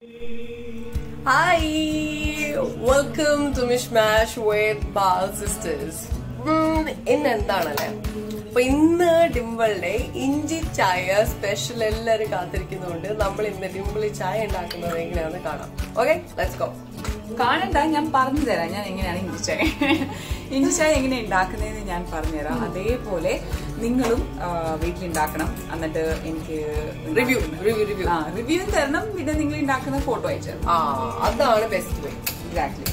Hi, welcome to Mishmash with Bal Sisters. ഇന്ന് എന്താണല്ലേ, അപ്പൊ ഇന്ന് ഡിംപിളിന്റെ ഇഞ്ചി ചായ സ്പെഷ്യൽ എല്ലാരും കാത്തിരിക്കുന്നുണ്ട്. നമ്മൾ ഇന്ന് ഡിംപിൾ ചായ ഉണ്ടാക്കുന്നത് എങ്ങനെയാണെന്ന് കാണാം. Okay, let's go. കാണണ്ട, ഞാൻ പറഞ്ഞു തരാം ഞാൻ എങ്ങനെയാണ് ഇഞ്ചി ചായ എങ്ങനെ ഉണ്ടാക്കുന്നതെന്ന് ഞാൻ പറഞ്ഞുതരാം. അതേപോലെ നിങ്ങളും വീട്ടിലുണ്ടാക്കണം. എന്നിട്ട് എനിക്ക് റിവ്യൂ തരണം. പിന്നെ നിങ്ങൾ ഉണ്ടാക്കുന്ന ഫോട്ടോ അയച്ചു. അതാണ് ബെസ്റ്റ് വേ. എക്സാക്ട്ലി.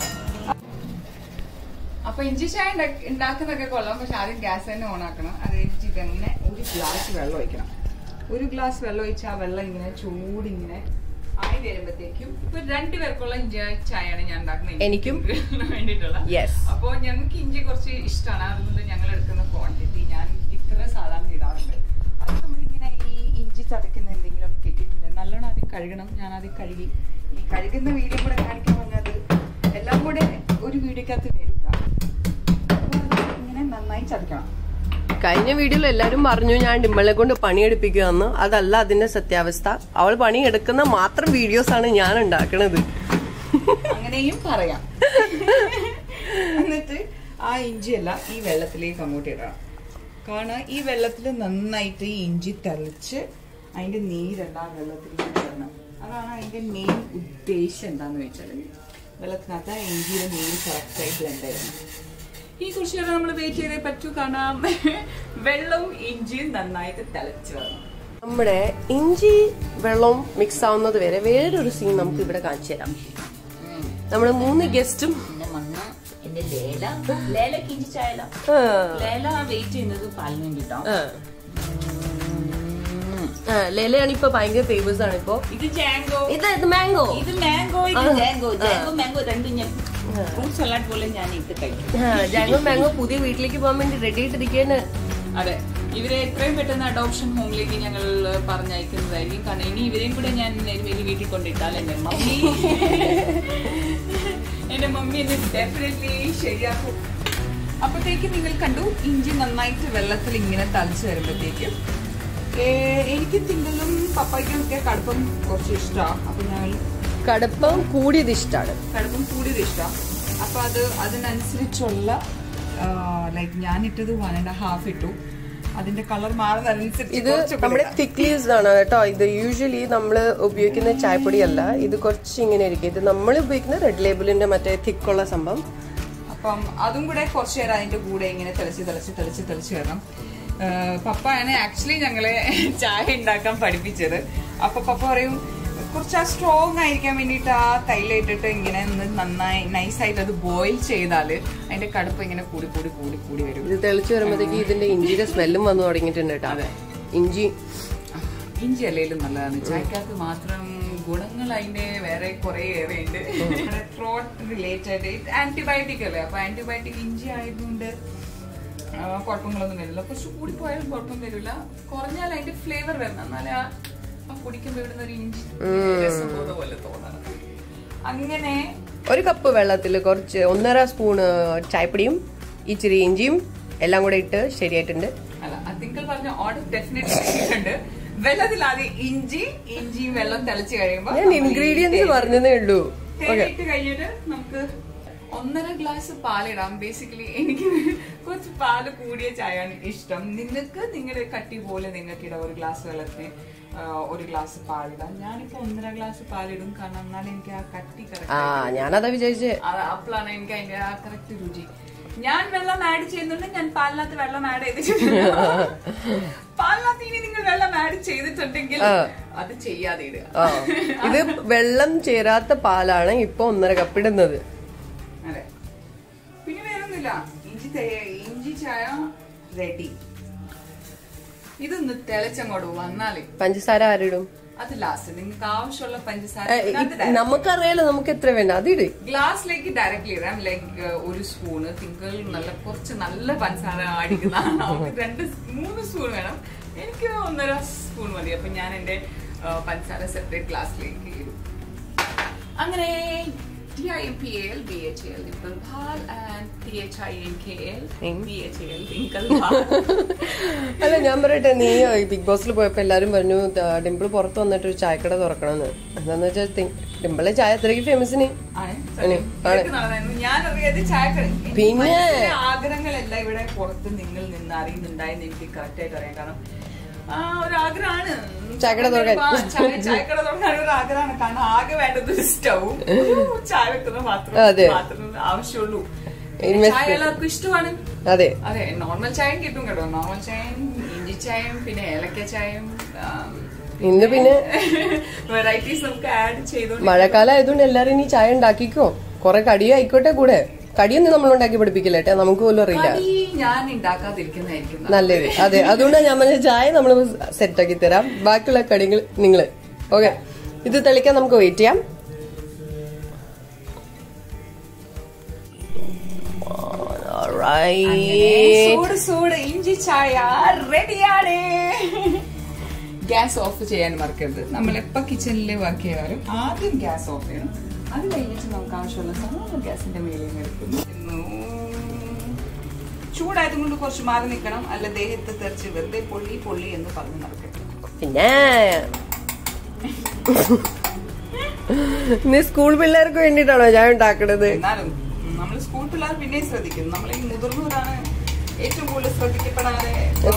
അപ്പൊ ഇഞ്ചി ചായ ഉണ്ടാക്കുന്നതൊക്കെ കൊള്ളാം, പക്ഷെ ആദ്യം ഗ്യാസ് തന്നെ ഓൺ ആക്കണം. അത് കഴിഞ്ഞിട്ട് ഇതങ്ങനെ ഒരു ഗ്ലാസ് വെള്ളം ഒഴിക്കണം. ഒരു ഗ്ലാസ് വെള്ളം ഒഴിച്ചാൽ ആ വെള്ളം ഇങ്ങനെ ചൂടിങ്ങനെ ആയി വരുമ്പോഴത്തേക്കും ഇപ്പൊ 2 പേർക്കുള്ള ഇഞ്ചി ചായയാണ് ഞാൻ ഉണ്ടാക്കുന്നത്, എനിക്കും വേണ്ടിയിട്ടുള്ള. അപ്പൊ ഞങ്ങൾക്ക് ഇഞ്ചി കുറച്ച് ഇഷ്ടമാണ്. അതുകൊണ്ട് ഞങ്ങൾ എടുക്കുന്ന ക്വാണ്ടിറ്റി ഞാൻ ഇത്ര സാധാരണ ഇടാറുണ്ട്. അത് നമ്മളിങ്ങനെ ഈ ഇഞ്ചി ചതക്കുന്ന എന്തെങ്കിലും കിട്ടിയിട്ടുണ്ട്, നല്ലോണം ആദ്യം കഴുകണം. ഞാൻ ആദ്യം കഴുകി ഈ കഴുകുന്ന വീഡിയോ കൂടെ കാണിക്കാൻ പറഞ്ഞത് എല്ലാം കൂടെ ഒരു വീഡിയോക്കകത്ത് വരില്ല. ഇങ്ങനെ നന്നായി ചതക്കണം. കഴിഞ്ഞ വീഡിയോയിൽ എല്ലാരും പറഞ്ഞു ഞാൻ ഡിംപിളിനെ കൊണ്ട് പണിയെടുപ്പിക്കുകയെന്ന്. അതല്ല അതിന്റെ സത്യാവസ്ഥ. അവൾ പണിയെടുക്കുന്ന മാത്രം വീഡിയോസ് ആണ് ഞാൻ ഉണ്ടാക്കണത്. അങ്ങനെയും പറയാം. എന്നിട്ട് ആ ഇഞ്ചിയെല്ലാം ഈ വെള്ളത്തിലേക്ക് അങ്ങോട്ട് ഇടണം. കാരണം ഈ വെള്ളത്തിൽ നന്നായിട്ട് ഈ ഇഞ്ചി തിളച്ച് അതിന്റെ നീരെല്ലാം വെള്ളത്തിലേക്ക് ഇടണം. അതാണ് അതിന്റെ മെയിൻ ഉദ്ദേശം. എന്താന്ന് വെച്ചാൽ വെള്ളത്തിനകത്ത് ഇഞ്ചിയുടെ നീര് കറക്റ്റായി ബ്ലെൻഡ് ആയിരുന്നു. ഈ കുറച്ച് നേരം നമ്മൾ വെയിറ്റ് ചെയ്തേ പറ്റൂ. കാണാം, വെള്ളവും ഇഞ്ചിയും നന്നായിട്ട് തിളച്ച് വരണം. നമ്മുടെ ഇഞ്ചി വെള്ളവും മിക്സ് ആവുന്നത് വരെ വേറൊരു സീൻ നമുക്ക് ഇവിടെ കാണിച്ചു തരാം. നമ്മുടെ 3 ഗസ്റ്റും വെയിറ്റ് ചെയ്യുന്നത് പാലിന് വേണ്ടിട്ടോ. ലേലയാണ് ഇപ്പൊ ഭയങ്കര ഫേമസ് ആണ്. ഇപ്പൊ ഇത് ജാങ്കോ, ഇത് മാംഗോ, ഇത് മാംഗോ, മാംഗോ രണ്ടും ഞാൻ ഫ്രൂട്ട് സലാഡ് പോലെ ഞാൻ ഇത് കഴിക്കും. ജാങ്കോ മാംഗോ പുതിയ വീട്ടിലേക്ക് പോകാൻ വേണ്ടി റെഡി ആയിട്ടിരിക്കുകയാണ്. അതെ, ഇവരെ എത്രയും പെട്ടെന്ന് അഡോപ്ഷൻ ഹോമിലേക്ക് ഞങ്ങൾ പറഞ്ഞയക്കുന്നതായിരിക്കും. കാരണം ഇനി ഇവരെയും കൂടെ ഞാൻ വലിയ വീട്ടിൽ കൊണ്ടിട്ടാൽ എന്റെ മമ്മി എന്നെ ഡെഫിനറ്റ്ലി ശരിയാക്കും. അപ്പോഴത്തേക്ക് നിങ്ങൾ കണ്ടു, ഇഞ്ചി നന്നായിട്ട് വെള്ളത്തിൽ ഇങ്ങനെ തളിച്ച് വരുമ്പോഴത്തേക്കും എനിക്ക് തിങ്കളും പപ്പായ്ക്കും ഒക്കെ കടുപ്പം കുറച്ച് ഇഷ്ടമാണ്. അപ്പൊ ഞങ്ങൾ കടുപ്പം കൂടിയത് ഇഷ്ടമാണ്. അപ്പൊ അതിനനുസരിച്ചുള്ള ലൈക്ക് ഞാൻ ഇട്ടത് 1.5 ഇട്ടു. അതിന്റെ കളർ മാറുന്നതനുസരിച്ച് ഇത് നമ്മുടെ തിക്ക് ലീവ്സ് ആണ് കേട്ടോ. ഇത് യൂഷ്വലി നമ്മള് ഉപയോഗിക്കുന്ന ചായപ്പൊടി അല്ല, ഇത് കുറച്ച് ഇങ്ങനെ ഇരിക്കും. ഇത് നമ്മൾ ഉപയോഗിക്കുന്ന റെഡ് ലേബിളിന്റെ മറ്റേ തിക്കുള്ള സംഭവം. അപ്പം അതും കൂടെ കുറച്ച് നേരം അതിന്റെ കൂടെ ഇങ്ങനെ തെളിച്ച് വരണം. പപ്പയാണ് ആക്ച്വലി ഞങ്ങളെ ചായ ഉണ്ടാക്കാൻ പഠിപ്പിച്ചത്. അപ്പൊ പപ്പ പറയും കുറച്ച് ആ സ്ട്രോങ് ആയിരിക്കാൻ വേണ്ടിട്ട് ആ തൈല ഇട്ടിട്ട് ഇങ്ങനെ നന്നായി നൈസായിട്ട് അത് ബോയിൽ ചെയ്താല് അതിന്റെ കടുപ്പ് ഇങ്ങനെ കൂടി വരും. ഇത് തെളിച്ച് വരുമ്പോഴത്തേക്ക് ഇതിന്റെ ഇഞ്ചിയുടെ സ്മെല്ലും വന്നു തുടങ്ങിയിട്ടുണ്ട് കേട്ടോ. ഇഞ്ചി അല്ലെങ്കിലും നല്ലതാണ്. ചായക്കകത്ത് മാത്രം ഗുണങ്ങൾ അതിന്റെ വേറെ കുറെ ഏറെ ഉണ്ട്. ത്രോട്ട് റിലേറ്റഡ് ആന്റിബയോട്ടിക് അല്ലേ. അപ്പൊ ആന്റിബയോട്ടിക് ഇഞ്ചി ആയതുകൊണ്ട് കുഴപ്പങ്ങളൊന്നും വരില്ല. കുറച്ച് കൂടി പോയാലും കുഴപ്പം വരില്ല. കുറഞ്ഞാൽ അതിന്റെ ഫ്ലേവർ വരണം. എന്നാലേ കുടിക്കുമ്പോ ഇവിടുന്ന് ഒരു ഇഞ്ചി രസം പോലെ തോന്നണം. അങ്ങനെ 1 കപ്പ് വെള്ളത്തിൽ കുറച്ച് 1.5 സ്പൂണ് ചായപ്പൊടിയും ഇച്ചിരി ഇഞ്ചിയും എല്ലാം കൂടെ ഇട്ട് ശരിയായിട്ടുണ്ട്. അല്ല, തിങ്കൾ പറഞ്ഞ ഓർഡർ ഡെഫിനറ്റ്ലി ശരിയുണ്ട്. വെള്ളത്തിൽ ആദ്യം ഇഞ്ചിയും വെള്ളം തിളച്ച് കഴിയുമ്പോ ഞാൻ ഇൻഗ്രീഡിയൻസ് പറഞ്ഞതേ ഉള്ളൂ. ഇട്ട് കഴിഞ്ഞിട്ട് നമുക്ക് 1.5 ഗ്ലാസ് പാലിടാം. ബേസിക്കലി എനിക്ക് കുറച്ച് പാല് കൂടിയ ചായയാണ് ഇഷ്ടം. നിങ്ങൾക്ക് നിങ്ങളുടെ കട്ടി പോലെ നിങ്ങൾക്ക് ഇടാം. 1 ഗ്ലാസ് വെള്ളത്തിന് 1 ഗ്ലാസ് പാലിടാം. ഞാനിപ്പോ 1.5 ഗ്ലാസ് പാലിടും. കാരണം എന്നാലും എനിക്ക് ആ കട്ടി കറക്റ്റ്, ഞാനതാ വിചാരിച്ചേ. അപ്പോഴാണ് എനിക്ക് അതിന്റെ ആ കറക്റ്റ് രുചി. ഞാൻ വെള്ളം ആഡ് ചെയ്യുന്നുണ്ട്. ഞാൻ പാലിനകത്ത് വെള്ളം ആഡ് ചെയ്തിട്ടുണ്ട്. പാലിനകത്ത് ഇനി നിങ്ങൾ വെള്ളം ആഡ് ചെയ്തിട്ടുണ്ടെങ്കിൽ അത് ചെയ്യാതെ ഇടുക. ഇത് വെള്ളം ചേരാത്ത പാലാണ് ഇപ്പൊ 1.5 കപ്പ് ഇടുന്നത്. അതെ, പിന്നെ വേറൊന്നുമില്ല. ഇഞ്ചി ചായ റെഡി. ഇതൊന്ന് തിളച്ചങ്ങോട്ട് വന്നാല് പഞ്ചസാര ആരിടും? അത് ലാസ്റ്റ്. നിങ്ങൾക്ക് ആവശ്യമുള്ള പഞ്ചസാര നമുക്കറിയാലോ നമുക്ക് എത്ര വേണ്ട അത് ഇട്. ഗ്ലാസ്സിലേക്ക് ഡയറക്ട്ലി ഇടാം. Like 1 spoon. തിങ്കൾ കുറച്ച് നല്ല പഞ്ചസാര അടിക്കുന്നതാണ്. നമുക്ക് 2-3 സ്പൂൺ വേണം. എനിക്ക് 1.5 സ്പൂൺ മതി. അപ്പൊ ഞാൻ എന്റെ പഞ്ചസാര സെപ്പറേറ്റ് ഗ്ലാസ്സിലേക്ക് ഇടും. അങ്ങനെ TIMPAL BHAL Dimple Bhal and THINKL BHAL Twinkle Bhal. അല്ല ഞാൻ പറയട്ടെ, നീ ബിഗ് ബോസിൽ പോയപ്പോ എല്ലാരും പറഞ്ഞു ഡിംപിൾ പുറത്ത് വന്നിട്ട് ഒരു ചായക്കട തുറക്കണമെന്ന്. എന്താന്ന് വെച്ചാൽ ഡിംപിളെ ചായ അത്രയ്ക്ക് ഫേമസിന്. പിന്നെ ആഗ്രഹങ്ങളെല്ലാം ഇവിടെ പുറത്ത് നിങ്ങൾ നിന്ന് അറിയുന്നുണ്ടായെന്ന് എനിക്ക് കറക്റ്റ് ആയിട്ട് അറിയാം. കാരണം ഒരാഗ്രഹമാണ് ചായക്കട തുറക്കാൻ ഒരു ആഗ്രഹമാണ്. കാരണം ആകെ വേണ്ടത് സ്റ്റവും ചായ വെക്കുന്ന മാത്രം ആവശ്യമുള്ളൂ. ചായ എല്ലാവർക്കും ഇഷ്ടമാണ്. അതെ അതെ, നോർമൽ ചായയും കിട്ടും കേട്ടോ. നോർമൽ ചായയും ഇഞ്ചി ചായയും പിന്നെ ഏലക്ക ചായയും ഇന്ന് പിന്നെ വെറൈറ്റീസ് നമുക്ക് ആഡ് ചെയ്തു. മഴക്കാലം ആയതുകൊണ്ട് എല്ലാരും ഇനി ചായ ഉണ്ടാക്കിക്കോ. കൊറേ കടിയും ആയിക്കോട്ടെ. കൂടെ കടിയൊന്നും നമ്മൾ ഉണ്ടാക്കി പഠിപ്പിക്കില്ലേട്ടെ, നമുക്ക് പോലും അറിയില്ല. ഞാൻ ഉണ്ടാക്കാതിരിക്കുന്നതായിരിക്കും നല്ലത്. അതെ, അതുകൊണ്ടാണ് ഞാൻ പറഞ്ഞ ചായ നമ്മൾ സെറ്റ് ആക്കി തരാം, ബാക്കിയുള്ള കടികൾ നിങ്ങള്. ഓക്കെ, ഇത് തെളിക്കാൻ നമുക്ക് വെയിറ്റ് ചെയ്യാം. ഇഞ്ചി ചായ റെഡിയാണ്. ഗ്യാസ് ഓഫ് ചെയ്യാൻ മറക്കരുത്. നമ്മൾ എപ്പോ കിച്ചണിൽ വർക്ക് ചെയ്യാറും ആദ്യം ഗ്യാസ് ഓഫ് ചെയ്യണം. അത് കഴിഞ്ഞിട്ട് നമുക്ക് ആവശ്യമുള്ള സമയം ഗ്യാസിന്റെ മേലിൽ എടുക്കുന്നു. ചൂടായത് കൊണ്ട് കുറച്ച് മാറി നിൽക്കണം, അല്ല ദേഹത്ത് തെറിച്ച് വെറുതെ പൊള്ളി പൊള്ളി എന്ന് പറഞ്ഞു നടക്കട്ടെ. പിന്നെ സ്കൂൾ പിള്ളേർക്ക് വേണ്ടിട്ടാണോ ചായ ഉണ്ടാക്കണത്? എന്നാലും നമ്മൾ സ്കൂൾ പിള്ളേർ പിന്നെ ശ്രദ്ധിക്കുന്നു. നമ്മൾ ഈ മുതിർന്നവരാണ് ഏറ്റവും കൂടുതൽ ശ്രദ്ധിക്കപ്പെടാതെ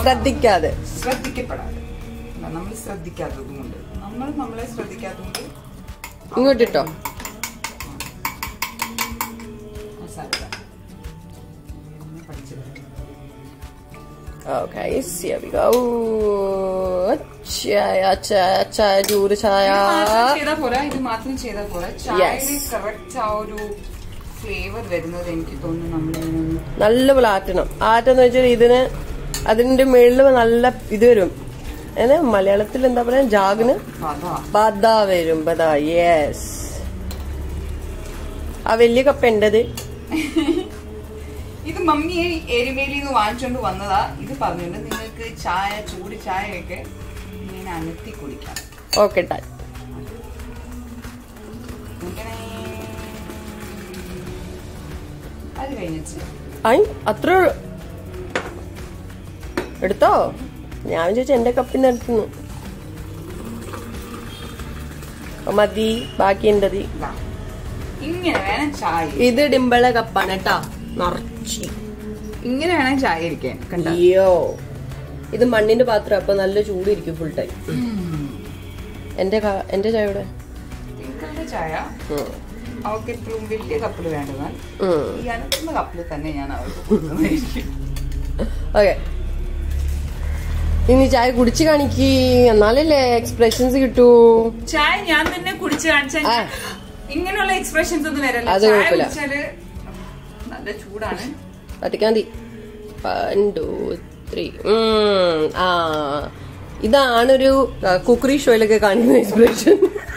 നമ്മൾ ശ്രദ്ധിക്കാത്തത് കൊണ്ട് നമ്മളെ ശ്രദ്ധിക്കാത്തതുകൊണ്ട് ഇങ്ങോട്ടിട്ടോ. Okay, here we go. ചായ ചൂട് ചായ ചെയ്താ പോരാ, ഇത് മാത്രം ചെയ്താൽ പോരാ. ചായയുടെ കറക്റ്റ് ആ ഒരു ഫ്ലേവർ വരുന്നത് എനിക്ക് തോന്നുന്നു നമ്മൾ നല്ലപോലെ ആറ്റെന്ന് വെച്ചാൽ ഇതിന് അതിന്റെ മേളില് നല്ല ഇത് വരും. മലയാളത്തിൽ എന്താ പറയാ, ജാഗിന് ബദ വരും. ബദ, യെസ്. ആ വലിയ കപ്പ് എന്റത്. ഇത് മമ്മിയെ എരുമേലിയിൽ നിന്ന് വാങ്ങിച്ചോണ്ട് വന്നതാ. ഇത് പറഞ്ഞുകൊണ്ട് നിങ്ങൾക്ക് ചായ ചൂട് ചായയൊക്കെ ഇങ്ങനെ അനത്തി കുടിക്കാം. Okay, done. അത് കഴിഞ്ഞിട്ട് അത്ര എടുത്തോ? ഞാൻ ചോദിച്ചാ എന്റെ കപ്പിന്ന് എടുത്തുന്നു. മതി, ബാക്കി എന്റത്. ഇങ്ങനെ വേണം ചായ. ഇത് ഡിംബിളെ കപ്പാണ് കേട്ടാ, നിറച്ചി. ഇങ്ങനെ വേണം ചായ ഇരിക്കാൻ. അയ്യോ, ഇത് മണ്ണിന്റെ പാത്രം, അപ്പൊ നല്ല ചൂടിരിക്കും ഫുൾ ടൈം. എന്റെ ചായയുടെ ചായ അവർക്ക് എപ്പോഴും വലിയ കപ്പിൽ വേണ്ടതാണ്. ഈ അനക്കുന്ന കപ്പിൽ തന്നെ ഞാൻ അവർക്ക് കൊടുക്കുന്നതായിരിക്കും. ഓക്കെ, ഇനി ചായ കുടിച്ച് കാണിക്ക്, എന്നാലല്ലേ എക്സ്പ്രഷൻസ് കിട്ടൂ. ചായ ഞാൻ തന്നെ കുടിച്ച് കാണിച്ചാൽ ഇങ്ങനെയുള്ള എക്സ്പ്രഷൻസ് ഒന്നും വരല്ല. അത് കുഴപ്പമില്ല. നല്ല ചൂടാണ്. പറ്റിക്കാന്തി. 1 2 3. ഇതാണൊരു കുക്കറി ഷോയിലൊക്കെ കാണിക്കുന്ന എക്സ്പ്രഷൻ.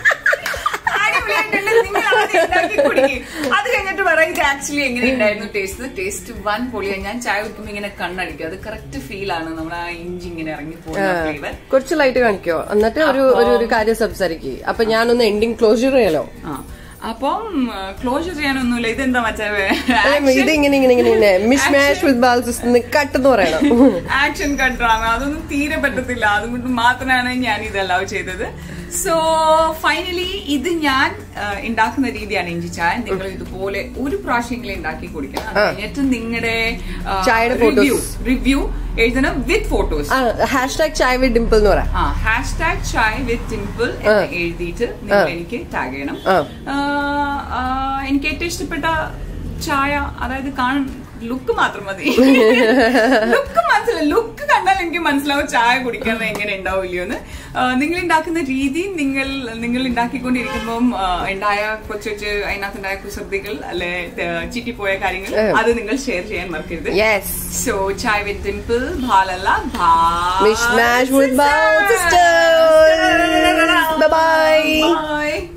അത് കഴിഞ്ഞിട്ട് പറയാം ഇത് ആക്ച്വലി എങ്ങനെ ഉണ്ടായിരുന്നു ടേസ്റ്റ്. 1 പൊളിയാണ്. ഞാൻ ചായ കുടിക്കുമ്പോ ഇങ്ങനെ കണ്ണടിക്കും. അത് കറക്റ്റ് ഫീൽ ആണ്. നമ്മുടെ ആ ഇഞ്ചി ഇങ്ങനെ ഇറങ്ങി പോകുന്ന ഫ്ലേവർ. കുറച്ച് ലൈറ്റ് കാണിക്കോ, എന്നിട്ട് ഒരു കാര്യം സംസാരിക്കേ. അപ്പൊ ഞാനൊന്ന് എൻഡിങ് ക്ലോഷർ ചെയ്യാലോ. അപ്പം ക്ലോഷർ ചെയ്യാനൊന്നുമില്ല. ഇതെന്താ മച്ചാവേ, ഇത് ഇങ്ങനെ മിഷ്മാഷ് വിത്ത് ബാൽസ് കട്ട് എന്ന് പറയണം. ആക്ഷൻ കട്ടാണ്. അതൊന്നും തീരെ പറ്റത്തില്ല. അതുകൊണ്ട് മാത്രമാണ് ഞാൻ ഇത് അലൗ ചെയ്തത്. സോ ഫൈനലി ഇത് ഞാൻ ഉണ്ടാക്കുന്ന രീതിയാണ് ഇഞ്ചി ചായ. നിങ്ങൾ ഇതുപോലെ ഒരു പ്രാവശ്യമെങ്കിലും ഉണ്ടാക്കി കുടിക്കണം. എന്നിട്ട് നിങ്ങളുടെ ചായയുടെ റിവ്യൂ എഴുതണം വിത്ത് ഫോട്ടോസ്. #ചായ വിത്ത് ഡിംപിൾ എന്ന് പറയാം. #ചായ വിത്ത് ഡിംപിൾ എഴുതിയിട്ട് നിങ്ങൾ എനിക്ക് ടാഗ് ചെയ്യണം. എനിക്ക് ഏറ്റവും ഇഷ്ടപ്പെട്ട ചായ, അതായത് ലുക്ക് മാത്രം മതി. ലുക്ക് കണ്ടാൽ എനിക്ക് മനസ്സിലാവും ചായ കുടിക്കാൻ എങ്ങനെ ഉണ്ടാവില്ലയോന്ന്. നിങ്ങൾ ഉണ്ടാക്കുന്ന രീതി, നിങ്ങൾ ഉണ്ടാക്കിക്കൊണ്ടിരിക്കുമ്പം ഉണ്ടായ കൊച്ചു അതിനകത്തുണ്ടായ കുസൃതികൾ അല്ലെ ചിറ്റിപ്പോയ കാര്യങ്ങൾ അത് നിങ്ങൾ ഷെയർ ചെയ്യാൻ മറക്കരുത്. സോ ചായ വിത്ത് ഡിംപിൾ, ഭാലല്ല mishmash with Bal sisters. By.